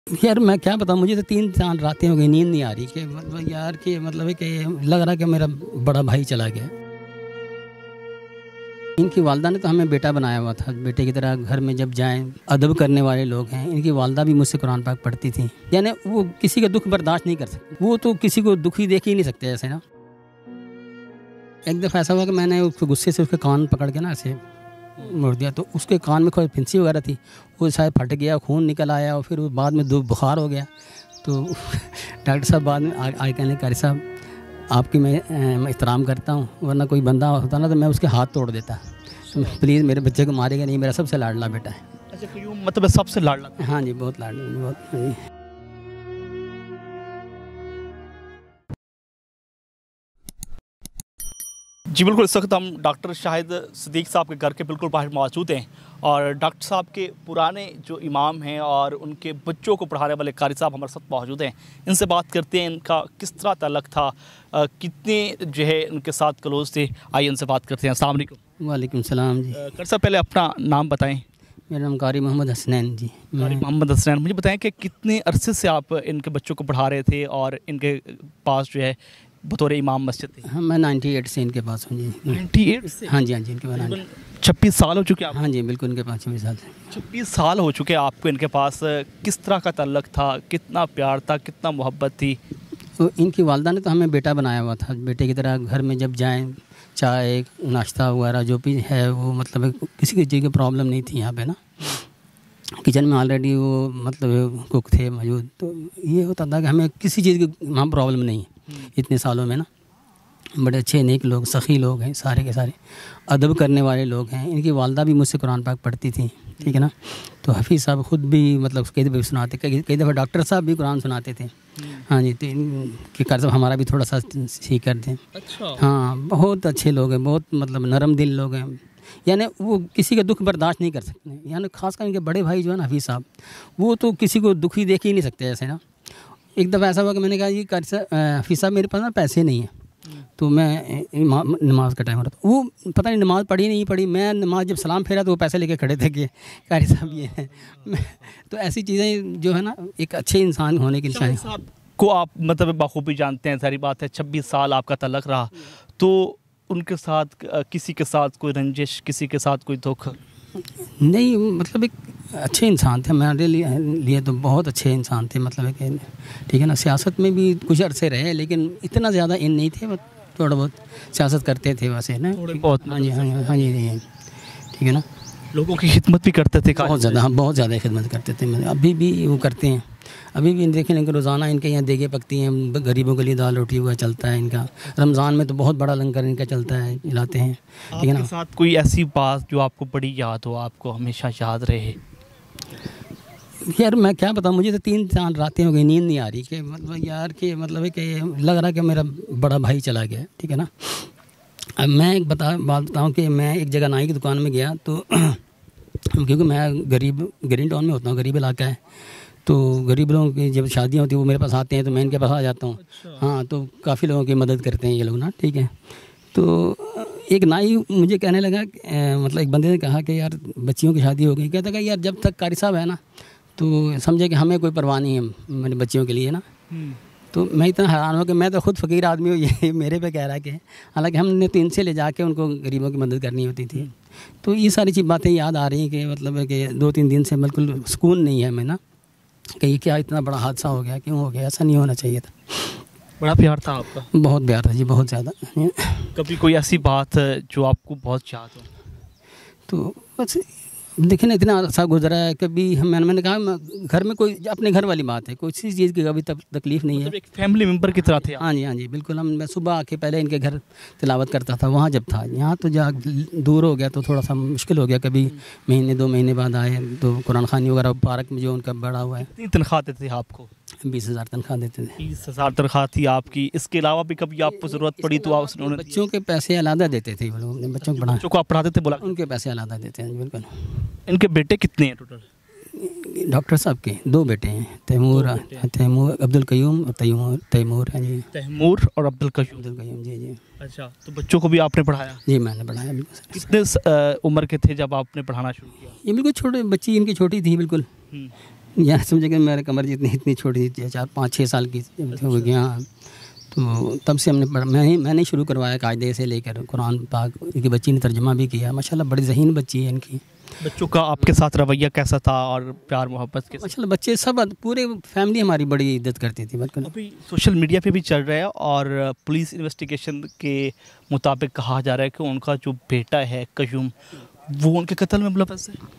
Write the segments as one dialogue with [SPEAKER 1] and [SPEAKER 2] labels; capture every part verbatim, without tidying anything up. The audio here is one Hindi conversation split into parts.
[SPEAKER 1] यार मैं क्या बताऊँ, मुझे तो तीन चार रातें हो गई, नींद नहीं आ रही कि मतलब यार कि मतलब है कि लग रहा कि मेरा बड़ा भाई चला गया। इनकी वालदा ने तो हमें बेटा बनाया हुआ था, बेटे की तरह घर में जब जाएं अदब करने वाले लोग हैं। इनकी वालदा भी मुझसे कुरान पाक पढ़ती थी, यानी वो किसी का दुख बर्दाश्त नहीं कर सकती, वो तो किसी को दुखी देख ही नहीं सकते ऐसे ना। एक दफ़ा ऐसा हुआ कि मैंने उसको गुस्से से उसके कान पकड़ के ना ऐसे मोड़ दिया, तो उसके कान में कोई फिंसी वगैरह थी, वो शायद फट गया, खून निकल आया और फिर बाद में दो बुखार हो गया। तो डॉक्टर साहब बाद में आए कहने कारी साहब आपकी मैं एहतराम करता हूँ, वरना कोई बंदा होता ना तो मैं उसके हाथ तोड़ देता, तो प्लीज़ मेरे बच्चे को मारेगा नहीं, मेरा सबसे लाडला बेटा है।
[SPEAKER 2] अच्छा, क्यों मतलब सबसे लाडला?
[SPEAKER 1] हाँ जी, बहुत लाडला, बहुत हाँ जी।
[SPEAKER 2] जी बिल्कुल, इस वक्त हम डॉक्टर शाहिद सिद्दीक साहब के घर के बिल्कुल बाहर मौजूद हैं और डॉक्टर साहब के पुराने जो इमाम हैं और उनके बच्चों को पढ़ाने वाले कारी साहब हमारे साथ मौजूद हैं। इनसे बात करते हैं, इनका किस तरह ताल्लुक़ था, आ, कितने जो है उनके साथ क्लोज थे। आइए इनसे बात करते हैं। अस्सलाम वालेकुम।
[SPEAKER 1] वालेकुम सलाम जी।
[SPEAKER 2] कारी साहब पहले अपना नाम बताएं।
[SPEAKER 1] मेरा नाम कारी मोहम्मद हसनैन जी।
[SPEAKER 2] कारी मोहम्मद हसनैन, मुझे बताएं कि कितने अरसे से आप इनके बच्चों को पढ़ा रहे थे और इनके पास जो है बतौर इमाम मस्जिद थी?
[SPEAKER 1] हाँ, मैं अट्ठानवे से इनके पास हूँ जी।
[SPEAKER 2] अट्ठानवे से?
[SPEAKER 1] हाँ जी, हाँ जी, इनके पास
[SPEAKER 2] छब्बीस साल हो चुके हैं?
[SPEAKER 1] हाँ जी बिल्कुल, इनके पास छब्बीस साल
[SPEAKER 2] छब्बीस साल हो चुके हैं आपको इनके पास। किस तरह का ताल्लुक़ था, कितना प्यार था, कितना मोहब्बत थी?
[SPEAKER 1] तो इनकी वालदा ने तो हमें बेटा बनाया हुआ था, बेटे की तरह घर में जब जाएं चाय नाश्ता वगैरह जो भी है वो मतलब किसी की चीज़ की प्रॉब्लम नहीं थी यहाँ पे ना। किचन में ऑलरेडी वो मतलब कुक थे मौजूद, तो ये होता था कि हमें किसी चीज़ की वहाँ प्रॉब्लम नहीं है इतने सालों में ना। बड़े अच्छे नेक लोग, सखी लोग हैं, सारे के सारे अदब करने वाले लोग हैं। इनकी वालदा भी मुझसे कुरान पाक पढ़ती थी, ठीक है ना। तो हफ़ीज़ साहब ख़ुद भी मतलब कई दफ़े सुनाते, कई कई दफ़ा डॉक्टर साहब भी कुरान सुनाते थे। हाँ जी, तो इनके कर्ज हमारा भी थोड़ा सा सीख कर दें।
[SPEAKER 2] अच्छा।
[SPEAKER 1] हाँ, बहुत अच्छे लोग हैं, बहुत मतलब नरम दिल लोग हैं, यानी वो किसी का दुख बर्दाश्त नहीं कर सकते। यानी खासकर इनके बड़े भाई जो है ना हफ़ीज़ साहब, वो तो किसी को दुखी देख ही नहीं सकते ऐसे ना। एक दफ़ा ऐसा हुआ कि मैंने कहा जी कारी साहब हफ़ीज़ साहब मेरे पास ना पैसे नहीं हैं, तो मैं नमाज का टाइम हो रहा था, वो पता नहीं नमाज़ पढ़ी नहीं पढ़ी, मैं नमाज जब सलाम फेरा तो वो पैसे लेके खड़े थे कि कारी साहब ये हैं। तो ऐसी चीज़ें जो है ना एक अच्छे इंसान होने की निशानी।
[SPEAKER 2] साहब को आप मतलब बखूबी जानते हैं, सारी बात है। छब्बीस साल आपका तलक रहा, तो उनके साथ किसी के साथ कोई रंजिश, किसी के साथ कोई धोखा
[SPEAKER 1] नहीं? मतलब एक अच्छे इंसान थे, मेरे लिए लिए तो बहुत अच्छे इंसान थे, मतलब है कि ठीक है ना। सियासत में भी कुछ अरसे रहे लेकिन इतना ज़्यादा इन नहीं थे, थोड़ा बहुत सियासत करते थे वैसे ना,
[SPEAKER 2] बहुत।
[SPEAKER 1] हाँ जी, हाँ जी, हाँ जी, ठीक है ना।
[SPEAKER 2] लोगों की खिदमत भी करते थे
[SPEAKER 1] बहुत ज़्यादा, हाँ बहुत ज़्यादा खिदमत करते थे। अभी भी वो करते हैं, अभी भी देखें इनके रोज़ाना इनके यहाँ देगे पकती हैं, गरीबों के लिए दाल रोटी हुआ चलता है इनका। रमज़ान में तो बहुत बड़ा लंगर इनका चलता है, खिलाते हैं, ठीक है ना।
[SPEAKER 2] साथ कोई ऐसी बात जो आपको बड़ी याद हो, आपको हमेशा याद रहे?
[SPEAKER 1] यार मैं क्या बताऊँ, मुझे तो तीन चार रातें हो गई, नींद नहीं आ रही कि मतलब यार कि मतलब है कि लग रहा कि मेरा बड़ा भाई चला गया, ठीक है ना। अब मैं एक बता बात बताऊँ कि मैं एक जगह नाई की दुकान में गया, तो क्योंकि मैं गरीब ग्रीन टाउन में होता हूँ, गरीब इलाका है, तो गरीब लोगों की जब शादियाँ होती हैं वो मेरे पास आते हैं, तो मैं इनके पास आ जाता हूँ। अच्छा। हाँ, तो काफ़ी लोगों की मदद करते हैं ये लोग ना, ठीक है। तो एक नाई मुझे कहने लगा, मतलब एक बंदे ने कहा कि यार बच्चियों की शादी हो गई, कहता कि यार जब तक कारी साहब है ना तो समझे कि हमें कोई परवाह नहीं है मेरे बच्चियों के लिए ना। तो मैं इतना हैरान हूँ कि मैं तो खुद फ़कीर आदमी हूँ, ये मेरे पे कह रहा है कि हालांकि हमने तो इनसे ले जाके उनको गरीबों की मदद करनी होती थी। तो ये सारी चीज़ बातें याद आ रही हैं कि मतलब है कि दो तीन दिन से बिल्कुल सुकून नहीं है मैं ना, कि ये क्या इतना बड़ा हादसा हो गया, क्यों हो गया, ऐसा नहीं होना चाहिए था।
[SPEAKER 2] बड़ा प्यार था आपका?
[SPEAKER 1] बहुत प्यार था जी, बहुत ज़्यादा।
[SPEAKER 2] कभी कोई ऐसी बात जो आपको बहुत याद हो?
[SPEAKER 1] तो बस देखिए ना, इतना अर्सा गुजरा है, कभी मैंने मैंने कहा घर में कोई अपने घर वाली बात है, कोई किसी चीज़ की कभी तकलीफ़ नहीं
[SPEAKER 2] मतलब
[SPEAKER 1] है।
[SPEAKER 2] एक फैमिली मेम्बर की तरह थे।
[SPEAKER 1] हाँ जी, हाँ जी बिल्कुल। हम मैं सुबह आके पहले इनके घर तिलावत करता था वहाँ जब था, यहाँ तो जा दूर हो गया तो थोड़ा सा मुश्किल हो गया। कभी महीने दो महीने बाद आए तो कुरान खानी वगैरह पार्क में जो उनका बड़ा हुआ है।
[SPEAKER 2] कितनी तनख्वाह देते थे आपको?
[SPEAKER 1] बीस हज़ार तनख्वाह देते थे।
[SPEAKER 2] बीस हज़ार तनख्वाह थी आपकी। इसके अलावा भी कभी आपको ज़रूरत पड़ी तो आप उन्होंने
[SPEAKER 1] बच्चों के पैसे अलग देते थे वो लोग, बच्चों को
[SPEAKER 2] बच्चों को आप पढ़ाते थे? बोला
[SPEAKER 1] उनके पैसे अलग देते हैं बिल्कुल।
[SPEAKER 2] इनके बेटे कितने हैं टोटल?
[SPEAKER 1] डॉक्टर साहब के दो बेटे हैं, तैमूर तैमूर अब्दुल कयूम और तैमूर तैमूर है जी।
[SPEAKER 2] तैमूर और अब्दुल कयूम।
[SPEAKER 1] अब्दुल कयूम जी जी।
[SPEAKER 2] अच्छा, तो बच्चों को भी आपने पढ़ाया?
[SPEAKER 1] जी मैंने पढ़ाया बिल्कुल।
[SPEAKER 2] कितने उम्र के थे जब आपने पढ़ाना शुरू किया?
[SPEAKER 1] ये बिल्कुल छोटे बच्ची इनकी छोटी थी बिल्कुल, यहाँ समझे कि मेरे कमर जितनी इतनी छोटी थी, चार पाँच छः साल की हो गई। हाँ, तो तब से हमने पढ़ मैं ही मैंने शुरू करवाया कायदे से लेकर कुरान पाक। इनकी बच्ची ने तर्जुमा भी किया माशाल्लाह, बड़ी ज़हीन बच्ची है इनकी।
[SPEAKER 2] बच्चों का आपके साथ रवैया कैसा था और प्यार मोहब्बत के?
[SPEAKER 1] माशाल्लाह बच्चे सब, पूरे फैमिली हमारी बड़ी इज्जत करती थी बिल्कुल।
[SPEAKER 2] अभी सोशल मीडिया पे भी चल रहा है और पुलिस इन्वेस्टिगेशन के मुताबिक कहा जा रहा है कि उनका जो बेटा है कयूम, वो उनके कत्ल में मुलव्वस है।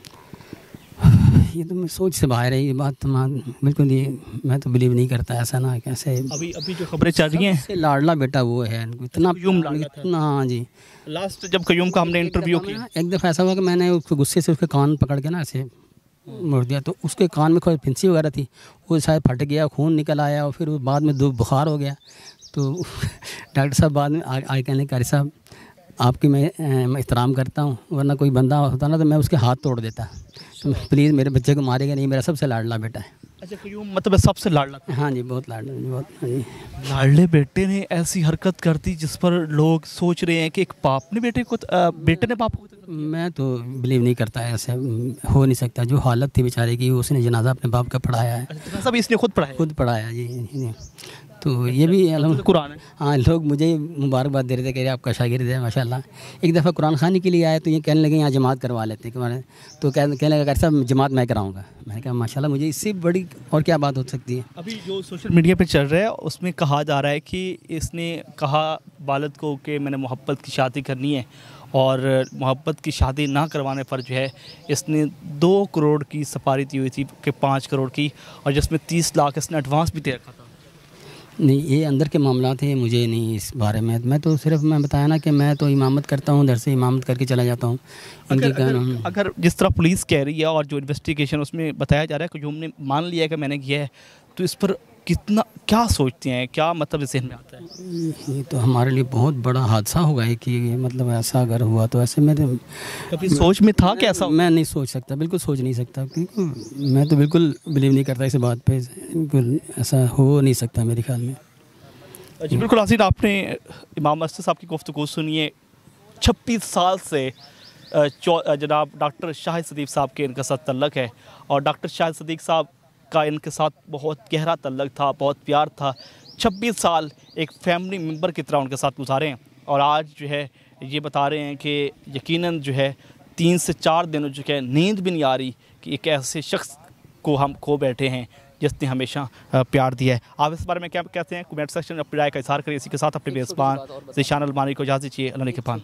[SPEAKER 1] ये तो मैं सोच से बाहर है ये बात, तो बिल्कुल ये मैं तो बिलीव नहीं करता ऐसा ना। कैसे
[SPEAKER 2] अभी अभी जो खबरें चल रही हैं,
[SPEAKER 1] लाडला बेटा वो है, इतना
[SPEAKER 2] कयूम लाडला था।
[SPEAKER 1] इतना। हाँ जी,
[SPEAKER 2] लास्ट जब कयूम का हमने इंटरव्यू किया,
[SPEAKER 1] एक दफ़ा ऐसा हुआ कि मैंने उसको गुस्से से उसके कान पकड़ के ना ऐसे मोड़ दिया, तो उसके कान में कोई फिंसी वगैरह थी, वो शायद फट गया, खून निकल आया और फिर बाद में दो बुखार हो गया। तो डॉक्टर साहब बाद में आए कहने कारी साहब आपकी मैं एहतराम करता हूँ, वरना कोई बंदा होता ना तो मैं उसके हाथ तोड़ देता, तो प्लीज़ मेरे बच्चे को मारेगा नहीं, मेरा सबसे लाडला बेटा है।
[SPEAKER 2] अच्छा, कयूम मतलब सबसे लाडला?
[SPEAKER 1] हाँ जी, बहुत लाडला, बहुत। हाँ जी,
[SPEAKER 2] लाडले बेटे ने ऐसी हरकत कर दी जिस पर लोग सोच रहे हैं कि एक बाप ने बेटे को, बेटे ने बाप को।
[SPEAKER 1] मैं तो बिलीव नहीं करता है, ऐसे हो नहीं सकता। जो हालत थी बेचारे की, उसने जनाजा अपने बाप का पढ़ाया है।
[SPEAKER 2] सब इसने खुद पढ़ाया? खुद
[SPEAKER 1] पढ़ाया जी, जी। तो ये भी अल्हम्दुलिल्लाह
[SPEAKER 2] कुरान है।
[SPEAKER 1] हाँ, लोग मुझे मुबारकबाद दे रहे थे, कह रहे आपका शागिर्द है माशाल्लाह। एक दफ़ा कुरान खानी के लिए आए तो ये कहने लगे यहाँ जमात करवा लेते हैं, तो कह कहने लगा साहब जमात मैं कराऊंगा। मैंने कहा माशाल्लाह, मुझे इससे बड़ी और क्या बात हो सकती है।
[SPEAKER 2] अभी जो सोशल मीडिया पे चल रहा है उसमें कहा जा रहा है कि इसने कहा वालिद को कि मैंने मोहब्बत की शादी करनी है, और मोहब्बत की शादी ना करवाने पर जो है इसने दो करोड़ की सफारी दी हुई थी कि पाँच करोड़ की, और जिसमें तीस लाख इसने एडवांस भी दे रखा था।
[SPEAKER 1] नहीं, ये अंदर के मामला थे, मुझे नहीं इस बारे में। मैं तो सिर्फ मैं बताया ना कि मैं तो इमामत करता हूँ, दर से इमामत करके चला जाता हूँ।
[SPEAKER 2] अगर, अगर, अगर जिस तरह पुलिस कह रही है और जो इन्वेस्टिगेशन उसमें बताया जा रहा है कि जो हमने मान लिया है कि मैंने किया है, तो इस पर कितना क्या सोचते हैं, क्या मतलब जहन में आता है?
[SPEAKER 1] ये तो हमारे लिए बहुत बड़ा हादसा होगा है कि मतलब ऐसा अगर हुआ तो ऐसे मेरे
[SPEAKER 2] कभी सोच में था कि ऐसा?
[SPEAKER 1] मैं नहीं सोच सकता, बिल्कुल सोच नहीं सकता, क्योंकि मैं तो बिल्कुल बिलीव नहीं करता इस बात पे, बिल्कुल ऐसा हो नहीं सकता मेरे ख्याल में।
[SPEAKER 2] जी बिल्कुल आसिफ, आपने इमाम मस्जिद साहब की गुफ्तगू सुनिए। छब्बीस साल से जनाब डॉक्टर शाहिद सदीक साहब के इनके साथ तल्लक है, और डॉक्टर शाहिद सदीक साहब का इनके साथ बहुत गहरा तल्लक था, बहुत प्यार था। छब्बीस साल एक फैमिली मेम्बर की तरह उनके साथ गुजारे हैं, और आज जो है ये बता रहे हैं कि यकीनन जो है तीन से चार दिन जो है नींद भी नहीं आ रही कि एक ऐसे शख्स को हम खो बैठे हैं जिसने हमेशा प्यार दिया है। आप इस बारे में क्या कहते हैं? कमेंट सेक्शन में अपनी राय का इज़हार करिए। इसी के साथ अपने मेज़बान ज़ीशान अलमारी को इजाज़त दीजिए। अल्लाह के पान।